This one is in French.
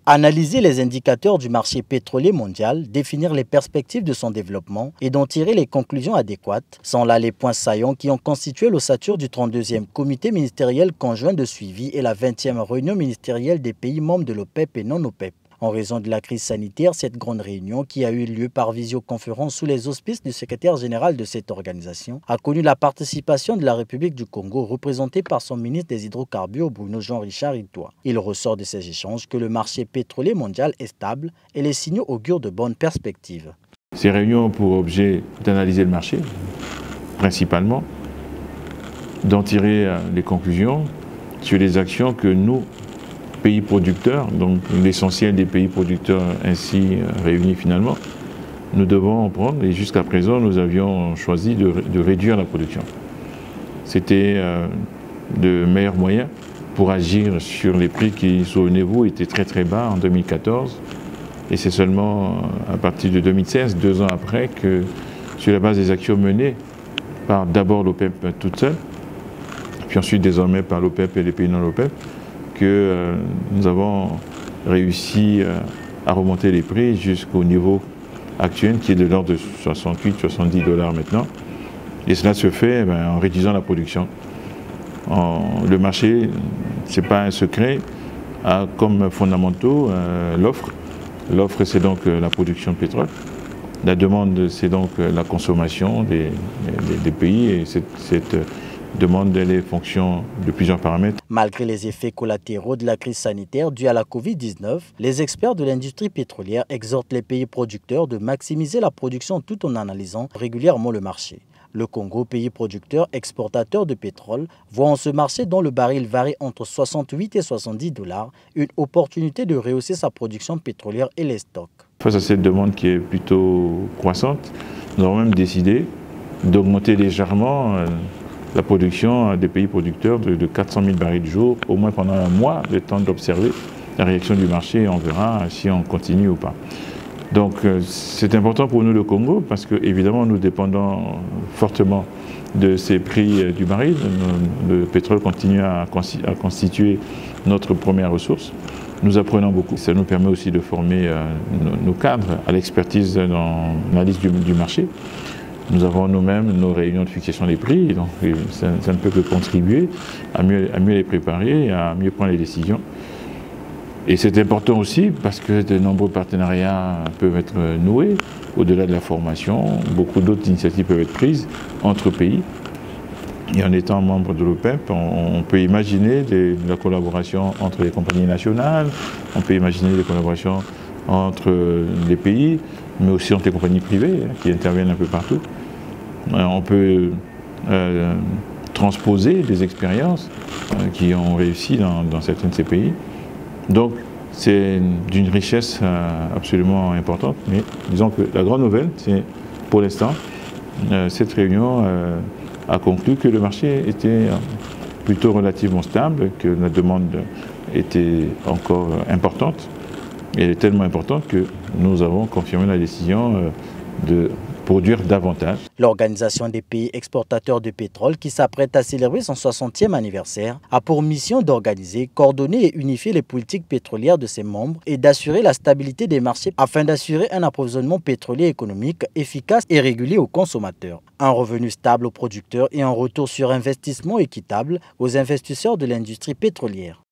Analyser les indicateurs du marché pétrolier mondial, définir les perspectives de son développement et d'en tirer les conclusions adéquates sont là les points saillants qui ont constitué l'ossature du 32e comité ministériel conjoint de suivi et la 20e réunion ministérielle des pays membres de l'OPEP et non OPEP. En raison de la crise sanitaire, cette grande réunion, qui a eu lieu par visioconférence sous les auspices du secrétaire général de cette organisation, a connu la participation de la République du Congo, représentée par son ministre des Hydrocarbures, Bruno Jean-Richard Itoa. Il ressort de ces échanges que le marché pétrolier mondial est stable et les signaux augurent de bonnes perspectives. Ces réunions ont pour objet d'analyser le marché, principalement, d'en tirer les conclusions sur les actions que nous, pays producteurs, donc l'essentiel des pays producteurs ainsi réunis finalement, nous devons en prendre, et jusqu'à présent nous avions choisi de réduire la production. C'était le meilleur moyen pour agir sur les prix qui, souvenez-vous, étaient très bas en 2014, et c'est seulement à partir de 2016, 2 ans après, que sur la base des actions menées par d'abord l'OPEP toute seule, puis ensuite désormais par l'OPEP et les pays non l'OPEP, que nous avons réussi à remonter les prix jusqu'au niveau actuel qui est de l'ordre de 68-70 $ maintenant. Et cela se fait en réduisant la production. Le marché, ce n'est pas un secret, a comme fondamentaux l'offre. L'offre, c'est donc la production de pétrole. La demande, c'est donc la consommation des pays, et cette demande les fonctions de plusieurs paramètres. Malgré les effets collatéraux de la crise sanitaire due à la Covid-19, les experts de l'industrie pétrolière exhortent les pays producteurs de maximiser la production tout en analysant régulièrement le marché. Le Congo, pays producteur exportateur de pétrole, voit en ce marché dont le baril varie entre 68 et 70 $, une opportunité de rehausser sa production pétrolière et les stocks. Face à cette demande qui est plutôt croissante, nous avons même décidé d'augmenter légèrement la production des pays producteurs de 400 000 barils jour, au moins pendant un mois, le temps d'observer la réaction du marché, et on verra si on continue ou pas. Donc c'est important pour nous le Congo, parce que évidemment nous dépendons fortement de ces prix du baril. Le pétrole continue à constituer notre première ressource. Nous apprenons beaucoup. Ça nous permet aussi de former nos cadres à l'expertise dans l'analyse du marché. Nous avons nous-mêmes nos réunions de fixation des prix, donc ça ne peut que contribuer à mieux les préparer et à mieux prendre les décisions. Et c'est important aussi parce que de nombreux partenariats peuvent être noués au-delà de la formation. Beaucoup d'autres initiatives peuvent être prises entre pays. Et en étant membre de l'OPEP, on peut imaginer de la collaboration entre les compagnies nationales, on peut imaginer des collaborations entre les pays, mais aussi entre les compagnies privées qui interviennent un peu partout. On peut transposer des expériences qui ont réussi dans certains de ces pays. Donc c'est d'une richesse absolument importante, mais disons que la grande nouvelle, c'est pour l'instant, cette réunion a conclu que le marché était plutôt relativement stable, que la demande était encore importante. Et elle est tellement importante que nous avons confirmé la décision de produire davantage. L'Organisation des pays exportateurs de pétrole, qui s'apprête à célébrer son 60e anniversaire, a pour mission d'organiser, coordonner et unifier les politiques pétrolières de ses membres et d'assurer la stabilité des marchés afin d'assurer un approvisionnement pétrolier économique efficace et régulier aux consommateurs, un revenu stable aux producteurs et un retour sur investissement équitable aux investisseurs de l'industrie pétrolière.